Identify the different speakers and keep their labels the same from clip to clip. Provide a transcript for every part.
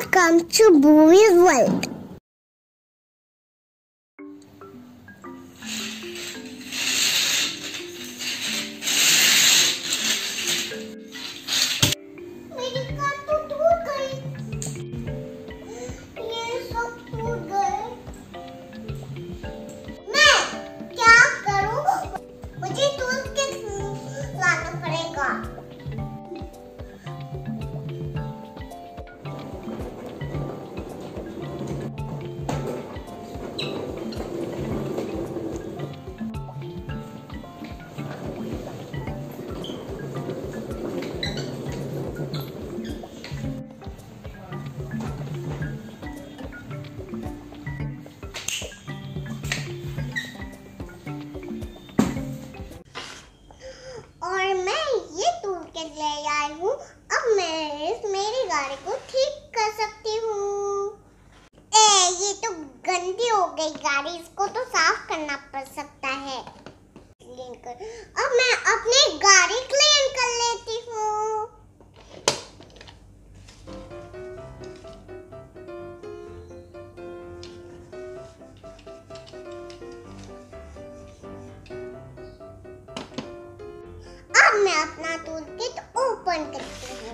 Speaker 1: Welcome to Bhuvi's world. मेरी car तो टूट गई। ये सब टूट गए। मैं क्या करूं? मुझे टूलकिट लाना पड़ेगा। और मैं ये टूलकिट ले आई हूँ। अब मैं मेरी गाड़ी को ठीक कर सकती हूँ। ये तो गंदी हो गई गाड़ी, इसको तो साफ करना पड़ सकता है। अब मैं अपनी गाड़ी क्लीन कर लेती हूँ। अब मैं अपना टूलकिट ओपन करती हूँ।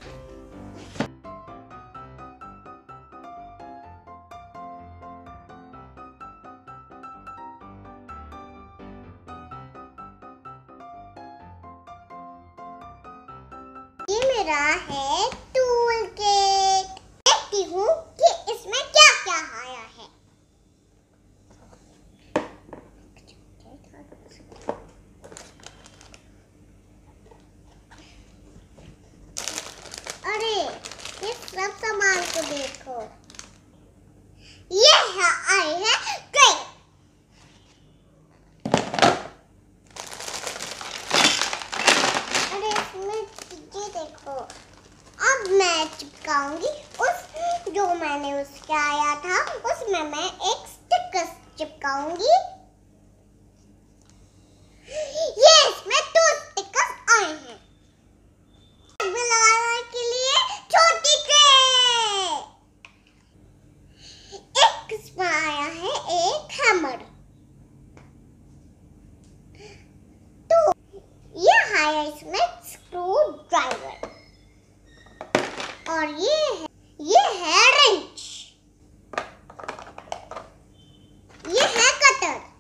Speaker 1: ये मेरा है टूलकिट। देखती हूँ कि इसमें क्या क्या आया है। अरे ये सब सामान को देखो। ये है आई है ट्रे। अरे इसमें चीजें देखो। अब मैं चिपकाऊंगी जो मैंने उसके आया था उसमें मैं एक स्टिकर चिपकाऊंगी। ये इसमें 2 स्टिकर्स आए हैं। लगाने के लिए छोटी ट्रे। एक इसमें आया है एक हैमर। तो ये है इसमें स्क्रू ड्राइवर। और ये है रेंच। ये है कटर।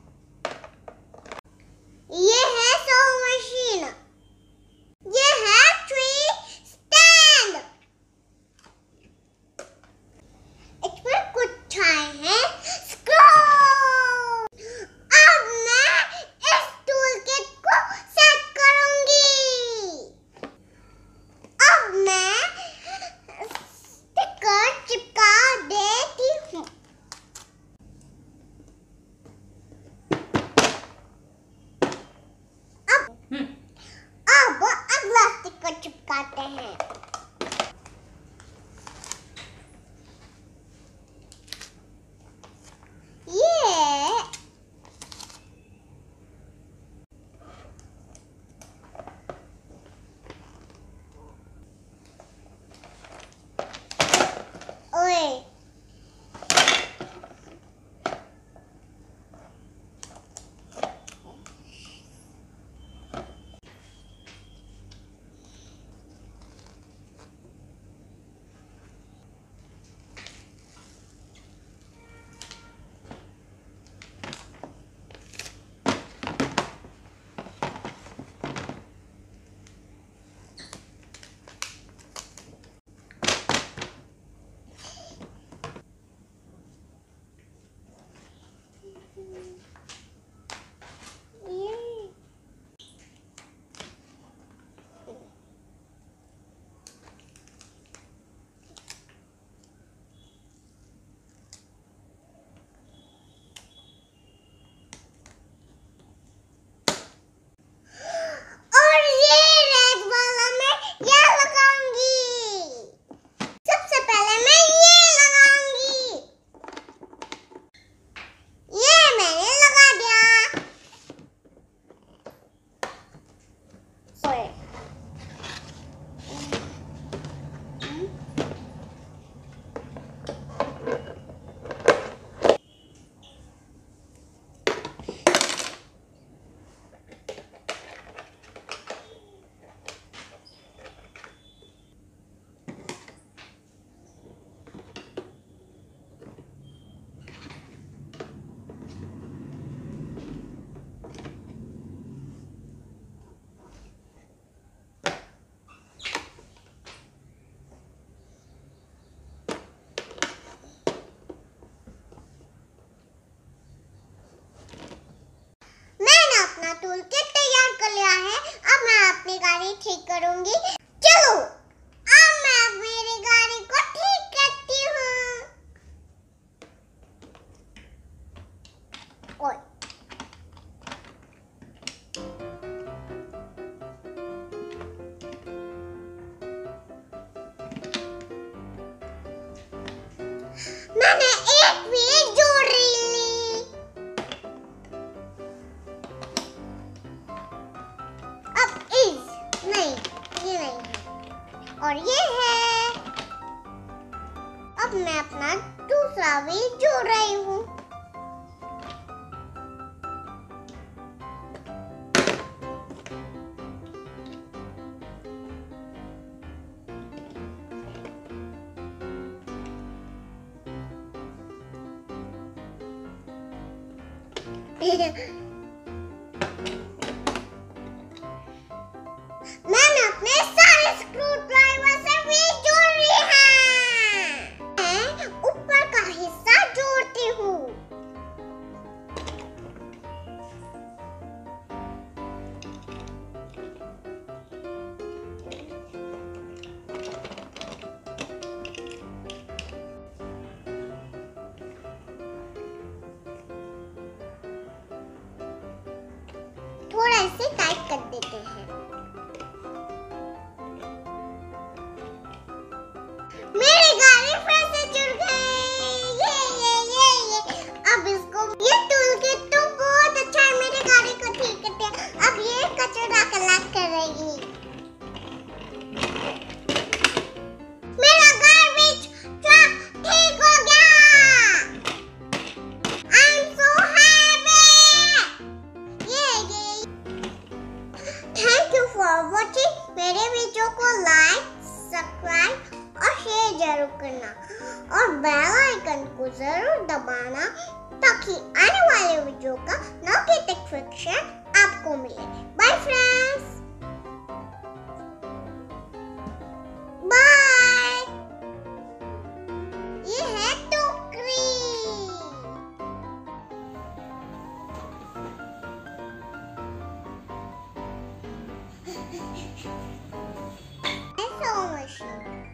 Speaker 1: टूलकिट तैयार कर लिया है। अब मैं अपनी गाड़ी ठीक करूंगी। चलो अब मैं मेरी गाड़ी को ठीक करती हूँ। ओए मैंने एक व्हील जोड़ ली। अब नहीं, ये नहीं है और ये है। अब मैं अपना दूसरा व्हील जोड़ रही हूँ। मैंने अपने सारे स्क्रू ड्राइवर से व्हील जोड़ लिए हैं। मैं ऊपर का हिस्सा जोड़ती हूँ। थोड़ा इसे टाइट कर देते हैं। मेरी गाड़ी फिर से जुड़ गई। ये। अब इसको ये टूलकिट तो बहुत अच्छा है, मेरी गाड़ी को ठीक करते हैं। अब ये कचरा कलेक्ट करेगी। मेरा गार्बेज ट्रक ठीक हो गया। I am so happy. ये थैंक यू फॉर वॉचिंग। मेरे वीडियो को लाइक, सब्सक्राइब और शेयर जरूर करना और बेल आइकन को जरूर दबाना ताकि आने वाले वीडियो का नोटिफिकेशन आपको मिले। Bye friends, bye. ये है टोकरी। Sewing machine.